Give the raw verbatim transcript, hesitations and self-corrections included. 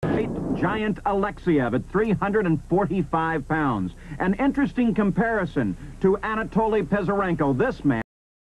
Giant Alekseyev at three hundred forty-five pounds. An interesting comparison to Anatoly Pezorenko. This man